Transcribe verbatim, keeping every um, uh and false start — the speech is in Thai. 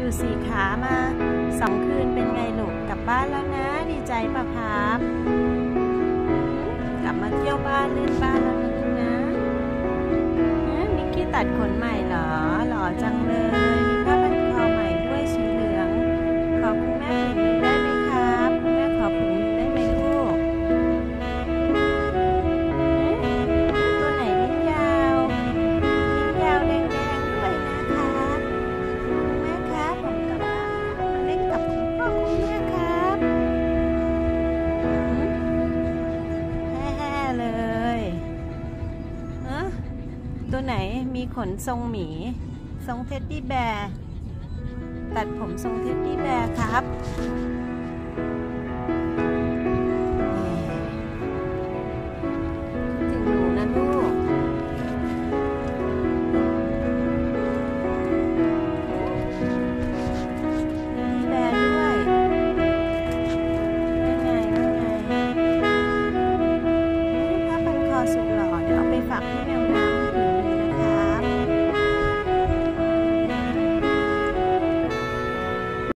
สี่ขามาสองคืนเป็นไงลูกกลับบ้านแล้วนะดีใจป่ะครับกลับมาเที่ยวบ้านเล่นบ้านแล้วนะลูกนะมิกกี้ตัดขนใหม่เหรอหล่อจังเลยมีผ้าพันคอใหม่ด้วยสีเหลืองขอคุณแม่ผืนนึงได้ไหมครับคุณแม่ขอผืนนึงได้ไหมลูกตัวไหนลิ้นยาวลิ้นยาวแดงๆด้วยนะครับคุณแม่ครับผมกลับบ้านมาเล่นกับคุณพ่อคุณแม่ครับแฮ่ๆเลยฮะตัวไหนมีขนทรงหมีทรงเท็ดดี้แบร์ตัดผมทรงเท็ดดี้แบร์ครับ